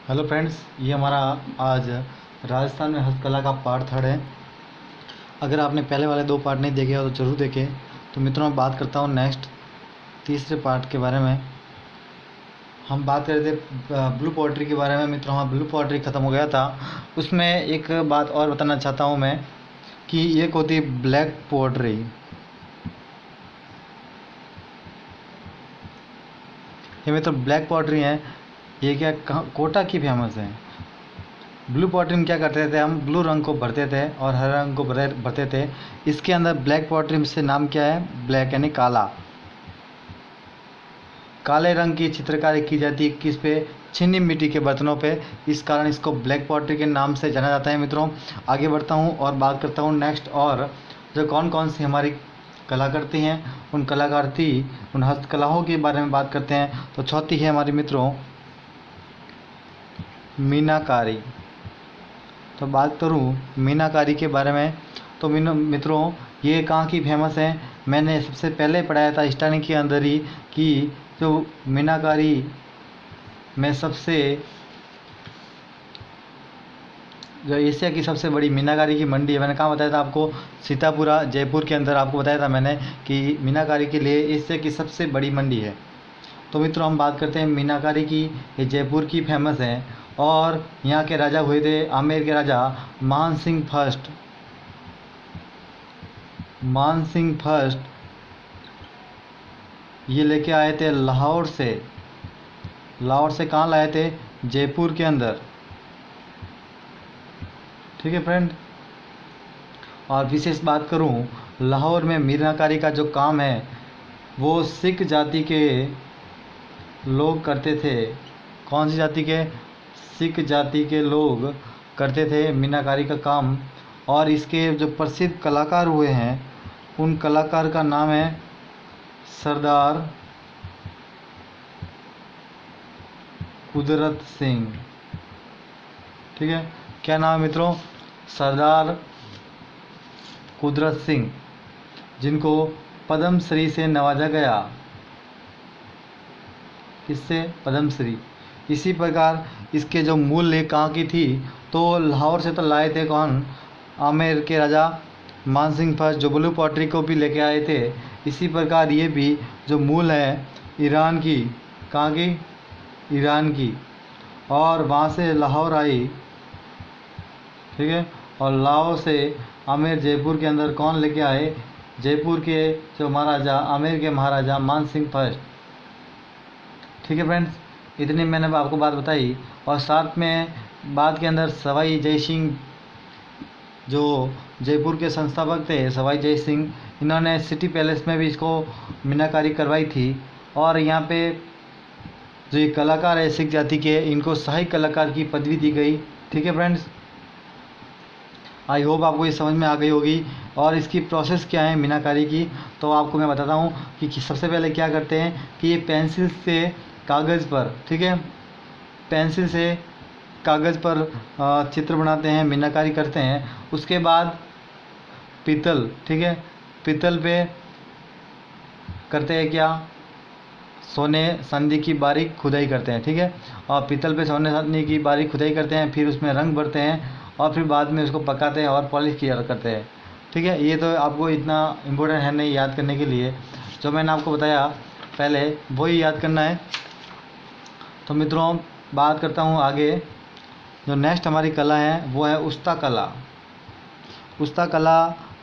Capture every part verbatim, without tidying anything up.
Hello friends, ये हमारा आज राजस्थान में हस्तकला का पार्ट थर्ड है। अगर आपने पहले वाले दो पार्ट नहीं देखे हो तो ज़रूर देखें। तो मित्रों, मैं बात करता हूँ नेक्स्ट तीसरे पार्ट के बारे में। हम बात कर रहे थे ब्लू पॉटरी के बारे में। मित्रों, हाँ, ब्लू पॉटरी ख़त्म हो गया था। उसमें एक बात और बताना चाहता हूँ मैं कि एक होती ब्लैक पॉटरी। ये मित्रों ब्लैक पॉटरी है, ये क्या कोटा की फेमस है। ब्लू पॉटरी में क्या करते थे, हम ब्लू रंग को भरते थे और हरे रंग को भरे भरते थे। इसके अंदर ब्लैक पॉटरी से नाम क्या है, ब्लैक यानी काला। काले रंग की चित्रकारी की जाती है किस पे, छीनी मिट्टी के बर्तनों पे। इस कारण इसको ब्लैक पॉटरी के नाम से जाना जाता है। मित्रों, आगे बढ़ता हूँ और बात करता हूँ नेक्स्ट, और जो कौन कौन सी हमारी कलाकृति हैं, उन कलाकृति उन हस्तकलाओं के बारे में बात करते हैं। तो चौथी है हमारी मित्रों मीनाकारी। तो बात करूँ मीनाकारी के बारे में, तो मित्रों ये कहाँ की फेमस है। मैंने सबसे पहले पढ़ाया था स्टार्टिंग के अंदर ही कि जो मीनाकारी में सबसे जो एशिया की सबसे बड़ी मीनाकारी की मंडी है। मैंने कहाँ बताया था आपको, सीतापुरा जयपुर के अंदर आपको बताया था मैंने कि मीनाकारी के लिए एशिया की सबसे बड़ी मंडी है। तो मित्रों हम बात करते हैं मीनाकारी की। ये जयपुर की फेमस है और यहाँ के राजा हुए थे आमेर के राजा मान सिंह फर्स्ट। मान सिंह फर्स्ट ये लेके आए थे लाहौर से। लाहौर से कहाँ लाए थे, जयपुर के अंदर। ठीक है फ्रेंड। और विशेष बात करूँ, लाहौर में मीनाकारी का जो काम है वो सिख जाति के लोग करते थे। कौन सी जाति के, सिख जाति के लोग करते थे मीनाकारी का काम। और इसके जो प्रसिद्ध कलाकार हुए हैं उन कलाकार का नाम है सरदार कुदरत सिंह। ठीक है, क्या नाम है मित्रों, सरदार कुदरत सिंह, जिनको पद्म श्री से नवाजा गया। किससे, पद्म श्री। इसी प्रकार इसके जो मूल लेख कहाँ की थी, तो लाहौर से तो लाए थे कौन, आमेर के राजा मान सिंह फर्स्ट, जो ब्लू पॉटरी को भी लेके आए थे। इसी प्रकार ये भी जो मूल है ईरान की, कहाँ की, ईरान की, और वहाँ से लाहौर आई। ठीक है, और लाहौर से आमेर जयपुर के अंदर कौन लेके आए, जयपुर के जो महाराजा, आमेर के महाराजा मान सिंह फर्स्ट। ठीक है फ्रेंड्स, इतनी मैंने आपको बात बताई। और साथ में बात के अंदर सवाई जय सिंह, जो जयपुर के संस्थापक थे सवाई जय सिंह, इन्होंने सिटी पैलेस में भी इसको मीनाकारी करवाई थी। और यहाँ पे जो ये कलाकार है सिख जाति के, इनको सहायक कलाकार की पदवी दी गई। ठीक है फ्रेंड्स, आई होप आपको ये समझ में आ गई होगी। और इसकी प्रोसेस क्या है मीनाकारी की, तो आपको मैं बताता हूँ कि सबसे पहले क्या करते हैं कि ये पेंसिल से कागज़ पर, ठीक है, पेंसिल से कागज़ पर चित्र बनाते हैं, मीनाकारी करते हैं। उसके बाद पीतल, ठीक है, पीतल पे करते हैं क्या, सोने चांदी की बारीक खुदाई करते हैं। ठीक है, और पीतल पे सोने चांदी की बारीक खुदाई करते हैं, फिर उसमें रंग भरते हैं और फिर बाद में उसको पकाते हैं और पॉलिश किया करते हैं। ठीक है, ये तो आपको इतना इम्पोर्टेंट है नहीं याद करने के लिए, जो मैंने आपको बताया पहले वही याद करना है। तो मित्रों बात करता हूँ आगे, जो नेक्स्ट हमारी कला है वो है उस्ता कला। उस्ता कला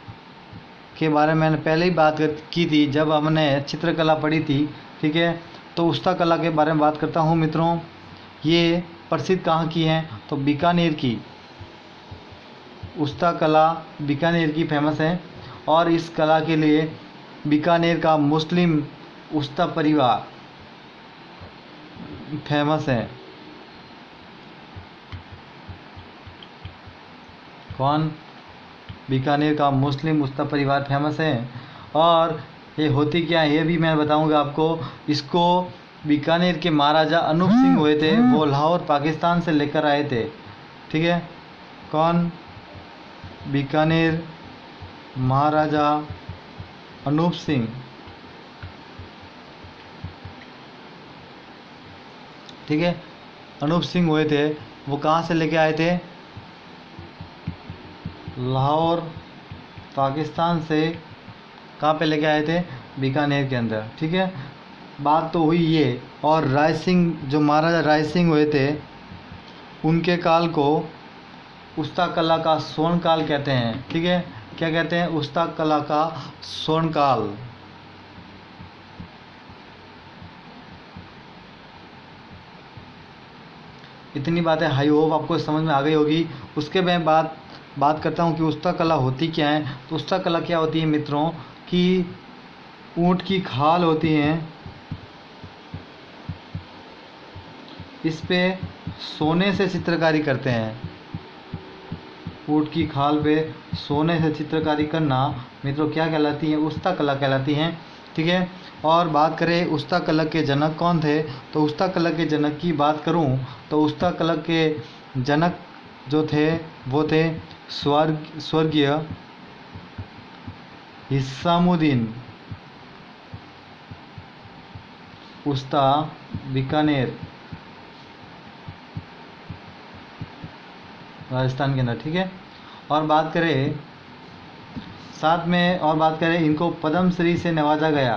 के बारे में मैंने पहले ही बात की थी जब हमने चित्रकला पढ़ी थी। ठीक है, तो उस्ता कला के बारे में बात करता हूँ मित्रों। ये प्रसिद्ध कहाँ की हैं, तो बीकानेर की। उस्ता कला बीकानेर की फेमस है और इस कला के लिए बीकानेर का मुस्लिम उस्ता परिवार फेमस है। कौन, बीकानेर का मुस्लिम उस्ता परिवार फेमस है। और ये होती क्या है ये भी मैं बताऊंगा आपको। इसको बीकानेर के महाराजा अनूप सिंह हुए थे, वो लाहौर पाकिस्तान से लेकर आए थे। ठीक है, कौन, बीकानेर महाराजा अनूप सिंह। ठीक है, अनूप सिंह हुए थे वो कहाँ से लेके आए थे? लाहौर पाकिस्तान से कहाँ पे लेके आए थे? बीकानेर के अंदर। ठीक है, बात तो हुई ये। और राय सिंह, जो महाराजा राय सिंह हुए थे, उनके काल को उस्ता कला का स्वर्ण काल कहते हैं। ठीक है, क्या कहते हैं? उस्ता कला का स्वर्ण काल। इतनी बातें हाई होप आपको समझ में आ गई होगी। उसके मैं बात बात करता हूँ कि उस्ता कला होती क्या है। तो उस्ता कला क्या होती है मित्रों, कि ऊँट की खाल होती हैं, इस पे सोने से चित्रकारी करते हैं। ऊँट की खाल पे सोने से चित्रकारी करना मित्रों क्या कहलाती है? उस्ता कला कहलाती हैं। ठीक है, और बात करें उस्ता कला के जनक कौन थे, तो उस्ता कला के जनक की बात करूं तो उस्ता कला के जनक जो थे वो थे स्वर्ग स्वर्गीय हिसामुद्दीन उस्ता, बीकानेर, राजस्थान के अंदर। ठीक है, और बात करें साथ में और बात करें इनको पद्मश्री से नवाजा गया।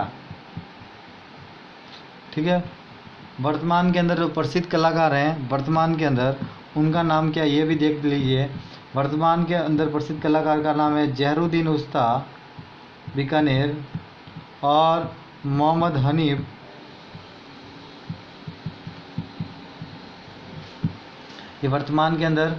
ठीक है, वर्तमान के अंदर जो प्रसिद्ध कलाकार हैं वर्तमान के अंदर, उनका नाम क्या, ये भी देख लीजिए। वर्तमान के अंदर प्रसिद्ध कलाकार का नाम है जहरुद्दीन उस्ता, बीकानेर, और मोहम्मद हनीफ, ये वर्तमान के अंदर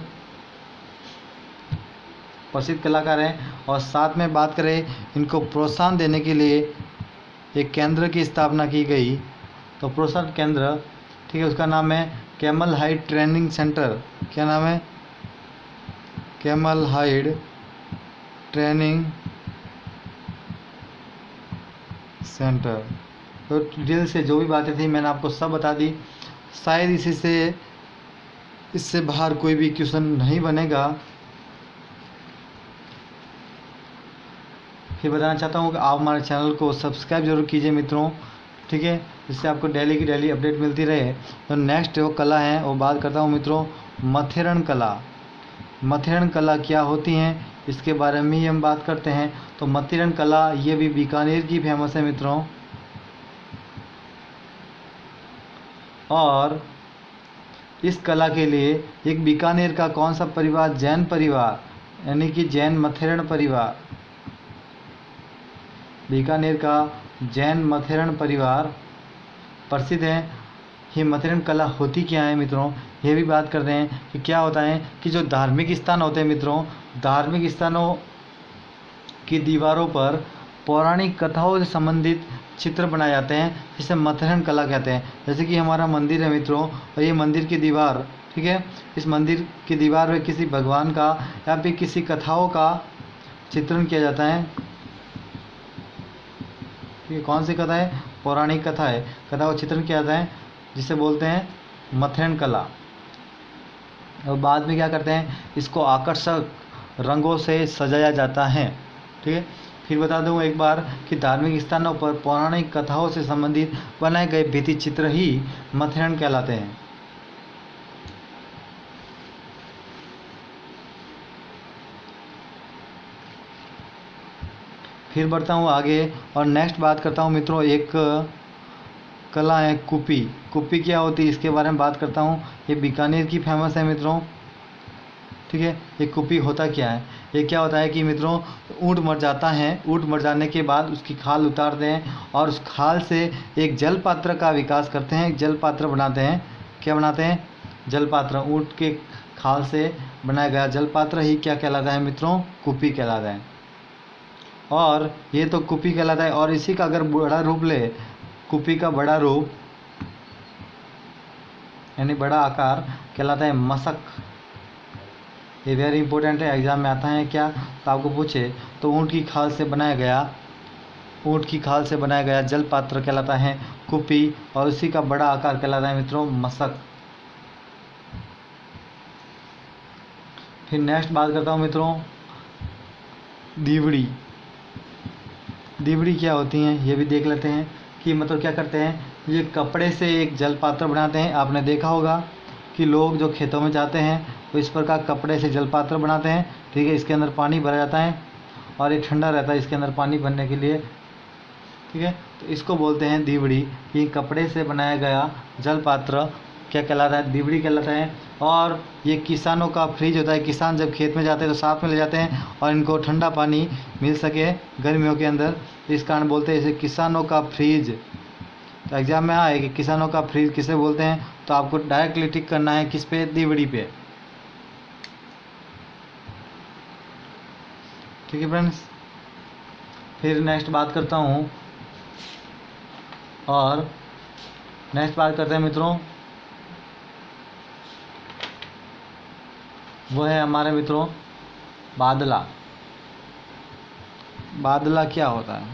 प्रसिद्ध कलाकार हैं। और साथ में बात करें इनको प्रोत्साहन देने के लिए एक केंद्र की स्थापना की गई, तो प्रोत्साहन केंद्र, ठीक है, उसका नाम है कैमल हाइड ट्रेनिंग सेंटर। क्या नाम है? Camel hide training centre. तो डिटेल से जो भी बातें थी मैंने आपको सब बता दी। शायद इसी से इससे बाहर कोई भी क्वेश्चन नहीं बनेगा। फिर बताना चाहता हूँ कि आप हमारे चैनल को सब्सक्राइब जरूर कीजिए मित्रों। ठीक है, जिससे आपको डेली की डेली अपडेट मिलती रहे। तो नेक्स्ट वो कला है वो बात करता हूँ मित्रों, मथेरन कला। मथेरन कला क्या होती हैं इसके बारे में ही हम बात करते हैं। तो मथेरन कला ये भी बीकानेर की फेमस है मित्रों। और इस कला के लिए एक बीकानेर का कौन सा परिवार, जैन परिवार, यानी कि जैन मथेरन परिवार, बीकानेर का जैन मथेरन परिवार प्रसिद्ध है। ये मथेरन कला होती क्या है मित्रों, ये भी बात करते हैं कि क्या होता है कि जो धार्मिक स्थान होते हैं मित्रों, धार्मिक स्थानों की दीवारों पर पौराणिक कथाओं से संबंधित चित्र बनाए जाते हैं, जिसे मथेरन कला कहते हैं। जैसे कि हमारा मंदिर है मित्रों, और ये मंदिर की दीवार, ठीक है, इस मंदिर की दीवार में किसी भगवान का या फिर किसी कथाओं का चित्रण किया जाता है। ये कौन सी कथा है? पौराणिक कथा है, कथा का चित्रण किया जाता है, जिसे बोलते हैं मथेरन कला। और बाद में क्या करते हैं, इसको आकर्षक रंगों से सजाया जाता है। ठीक है, फिर बता दूं एक बार कि धार्मिक स्थानों पर पौराणिक कथाओं से संबंधित बनाए गए भित्ति चित्र ही मथेरन कहलाते हैं। फिर बढ़ता हूँ आगे और नेक्स्ट बात करता हूँ मित्रों, एक कला है कुपी। कुपी क्या होती है इसके बारे में बात करता हूँ। ये बीकानेर की फेमस है मित्रों। ठीक है, ये कुपी होता क्या है? ये क्या होता है कि मित्रों, ऊँट मर जाता है, ऊँट मर जाने के बाद उसकी खाल उतारते हैं और उस खाल से एक जल पात्र का विकास करते हैं, एक जल पात्र बनाते हैं। क्या बनाते हैं? जल पात्र। ऊँट के खाल से बनाया गया जल पात्र ही क्या कहलाता है मित्रों? कुपी कहलाता है। और ये तो कुपी कहलाता है। और इसी का अगर बड़ा रूप ले, कुपी का बड़ा रूप यानी बड़ा आकार कहलाता है मशक। ये वेरी इंपॉर्टेंट है, एग्जाम में आता है क्या तो आपको पूछे तो ऊँट की खाल से बनाया गया ऊँट की खाल से बनाया गया जल पात्र कहलाता है कुपी, और इसी का बड़ा आकार कहलाता है मित्रों मशक। फिर नेक्स्ट बात करता हूँ मित्रों, दीवड़ी। दीवड़ी क्या होती हैं ये भी देख लेते हैं कि मतलब क्या करते हैं। ये कपड़े से एक जल पात्र बनाते हैं। आपने देखा होगा कि लोग जो खेतों में जाते हैं वो इस प्रकार कपड़े से जलपात्र बनाते हैं, ठीक है। इसके अंदर पानी भरा जाता है और ये ठंडा रहता है इसके अंदर पानी भरने के लिए, ठीक है। तो इसको बोलते हैं दीवड़ी। कि कपड़े से बनाया गया जलपात्र क्या कहलाता है? दीवड़ी कहलाता है। और ये किसानों का फ्रिज होता है। किसान जब खेत में जाते हैं तो साथ में ले जाते हैं और इनको ठंडा पानी मिल सके गर्मियों के अंदर, इस कारण बोलते हैं इसे किसानों का फ्रिज। तो एग्जाम में आए कि किसानों का फ्रिज किसे बोलते हैं, तो आपको डायरेक्टली टिक करना है किस पे? दीवड़ी पे, ठीक है फ्रेंड्स। फिर नेक्स्ट बात करता हूँ, और नेक्स्ट बात करते हैं मित्रों, वो है हमारे मित्रों बादला। बादला क्या होता है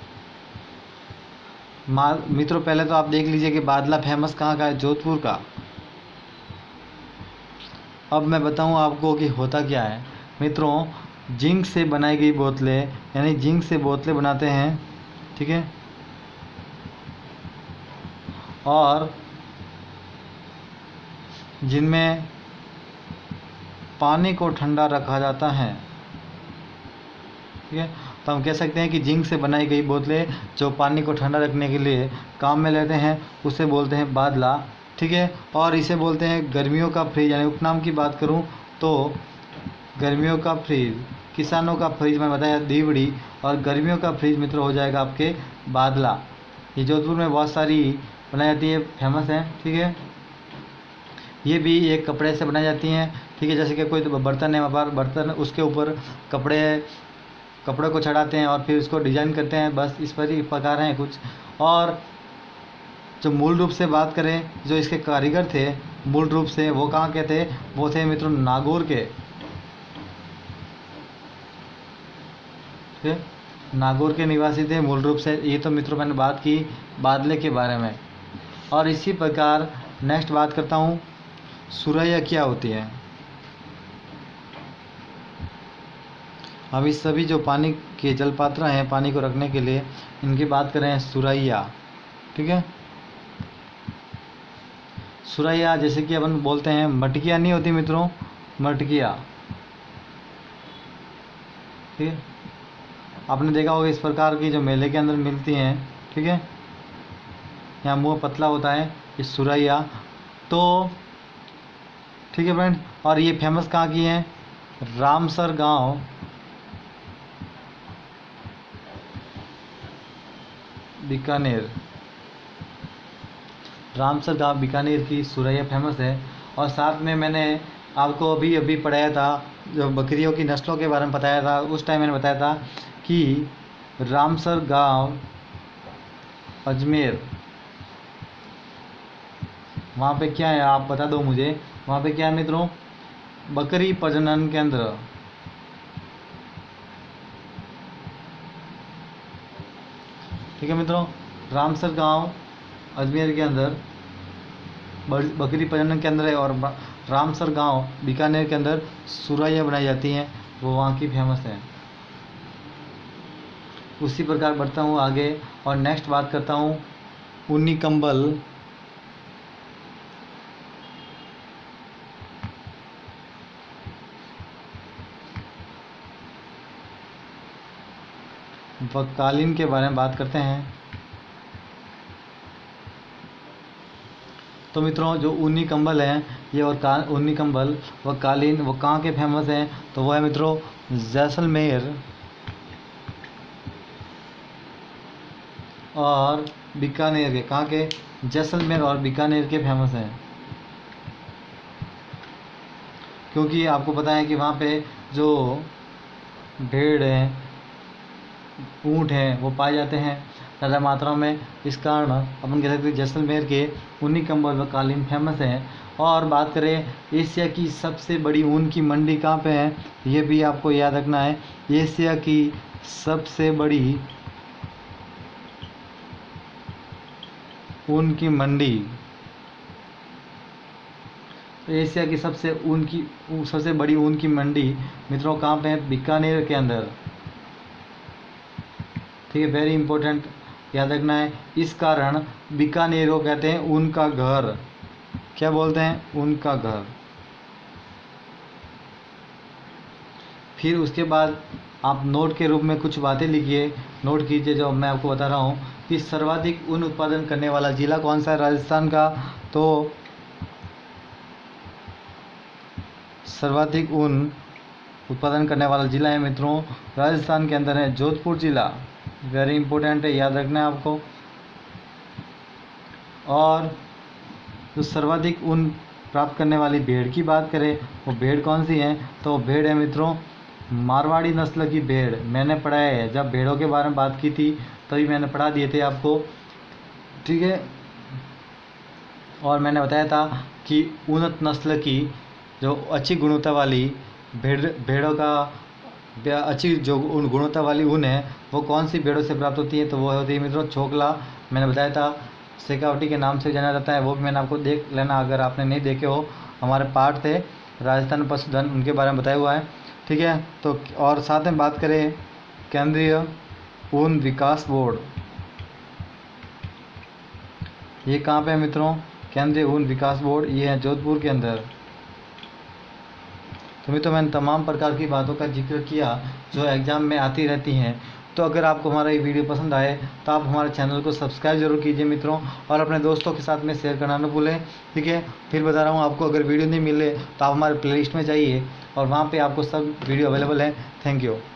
मित्रों? पहले तो आप देख लीजिए कि बादला फेमस कहाँ का है? जोधपुर का। अब मैं बताऊँ आपको कि होता क्या है मित्रों। जिंक से बनाई गई बोतलें, यानी जिंक से बोतलें बनाते हैं, ठीक है। और जिनमें पानी को ठंडा रखा जाता है, ठीक है। तो हम कह सकते हैं कि जिंक से बनाई गई बोतलें जो पानी को ठंडा रखने के लिए काम में लेते हैं उसे बोलते हैं बादला, ठीक है। और इसे बोलते हैं गर्मियों का फ्रिज। यानी उपनाम की बात करूं तो गर्मियों का फ्रिज, किसानों का फ्रिज मैं बताया दीवड़ी, और गर्मियों का फ्रिज मित्र हो जाएगा आपके बादला। ये जोधपुर में बहुत सारी बनाई जाती है, फेमस है, ठीक है। ये भी एक कपड़े से बनाई जाती हैं, ठीक है। जैसे कि कोई बर्तन है, वहाँ पर बर्तन उसके ऊपर कपड़े कपड़े को चढ़ाते हैं और फिर उसको डिजाइन करते हैं, बस इस पर ही प्रकार हैं कुछ। और जो मूल रूप से बात करें, जो इसके कारीगर थे मूल रूप से वो कहाँ के थे? वो थे मित्रों नागौर के, ठीक है। नागौर के निवासी थे मूल रूप से। ये तो मित्रों मैंने बात की बादले के बारे में। और इसी प्रकार नेक्स्ट बात करता हूँ, सुरैया क्या होती है। अब इस सभी जो पानी के जलपात्र हैं पानी को रखने के लिए, इनकी बात करें सुरैया, ठीक है। सुरैया जैसे कि अपन बोलते हैं मटकिया नहीं होती मित्रों, मटकिया, ठीक है। आपने देखा होगा इस प्रकार की जो मेले के अंदर मिलती हैं, ठीक है। यहाँ मुँह पतला होता है ये सुरैया, तो ठीक है फ्रेंड। और ये फेमस कहाँ की है? रामसर गांव, बीकानेर। रामसर गांव बीकानेर की सुरैया फेमस है। और साथ में मैंने आपको अभी अभी पढ़ाया था, जो बकरियों की नस्लों के बारे में बताया था, उस टाइम मैंने बताया था कि रामसर गांव अजमेर, वहाँ पे क्या है आप बता दो मुझे। वहाँ पे क्या है मित्रों? बकरी प्रजनन केंद्र, ठीक है मित्रों। रामसर गांव अजमेर के अंदर बकरी प्रजनन केंद्र है। और रामसर गांव बीकानेर के अंदर सुरैया बनाई जाती हैं, वो वहाँ की फेमस है। उसी प्रकार बढ़ता हूँ आगे और नेक्स्ट बात करता हूँ ऊनी कंबल। व कालीन के बारे में बात करते हैं। तो मित्रों जो ऊनी कंबल हैं ये और का ऊनी कंबल व कालीन वो कहाँ के फेमस हैं? तो वो है मित्रों जैसलमेर और बीकानेर के। कहाँ के? जैसलमेर और बीकानेर के फेमस हैं। क्योंकि आपको पता है कि वहाँ पे जो भेड़ हैं, ऊँट हैं, वो पाए जाते हैं ज़्यादा मात्रा में। इस कारण अपन कह सकते हैं जैसलमेर के ऊनी कंबल व कालीन फेमस हैं। और बात करें एशिया की सबसे बड़ी ऊन की मंडी कहाँ पे है, ये भी आपको याद रखना है। एशिया की सबसे बड़ी ऊन की मंडी, एशिया की सबसे ऊन की सबसे बड़ी ऊन की मंडी मित्रों कहाँ पे है? बीकानेर के अंदर, ठीक है। वेरी इंपॉर्टेंट याद रखना है। इस कारण बीकानेर को कहते हैं ऊन का घर, क्या बोलते हैं, उनका घर। फिर उसके बाद आप नोट के रूप में कुछ बातें लिखिए, नोट कीजिए जो मैं आपको बता रहा हूँ कि सर्वाधिक ऊन उत्पादन करने वाला जिला कौन सा है राजस्थान का। तो सर्वाधिक ऊन उत्पादन करने वाला जिला है मित्रों राजस्थान के अंदर है जोधपुर जिला। वेरी इंपॉर्टेंट है, याद रखना है आपको। और जो सर्वाधिक ऊन प्राप्त करने वाली भेड़ की बात करें, वो भेड़ कौन सी है, तो भेड़ है मित्रों मारवाड़ी नस्ल की भेड़। मैंने पढ़ाया है, जब भेड़ों के बारे में बात की थी तभी मैंने पढ़ा दिए थे आपको, ठीक है। और मैंने बताया था कि उन्नत नस्ल की जो अच्छी गुणवत्ता वाली भेड़ भेड़ों का अच्छी जो गुणवत्ता वाली ऊन है वो कौन सी भेड़ों से प्राप्त होती है, तो वो होती है मित्रों छोकला। मैंने बताया था शेखावटी के नाम से जाना जाता है, वो भी मैंने आपको देख लेना अगर आपने नहीं देखे हो। हमारे पार्ट थे राजस्थान पशुधन, उनके बारे में बताया हुआ है, ठीक है। तो और साथ में बात करें केंद्रीय ऊन विकास बोर्ड, ये कहाँ पे है मित्रों, केंद्रीय ऊन विकास बोर्ड, ये है जोधपुर के अंदर। तो मित्रों मैंने तमाम प्रकार की बातों का जिक्र किया जो एग्ज़ाम में आती रहती हैं। तो अगर आपको हमारा ये वीडियो पसंद आए तो आप हमारे चैनल को सब्सक्राइब जरूर कीजिए मित्रों, और अपने दोस्तों के साथ में शेयर करना न भूलें, ठीक है। फिर बता रहा हूँ आपको, अगर वीडियो नहीं मिले तो आप हमारे प्लेलिस्ट में जाइए और वहाँ पे आपको सब वीडियो अवेलेबल है। Thank you.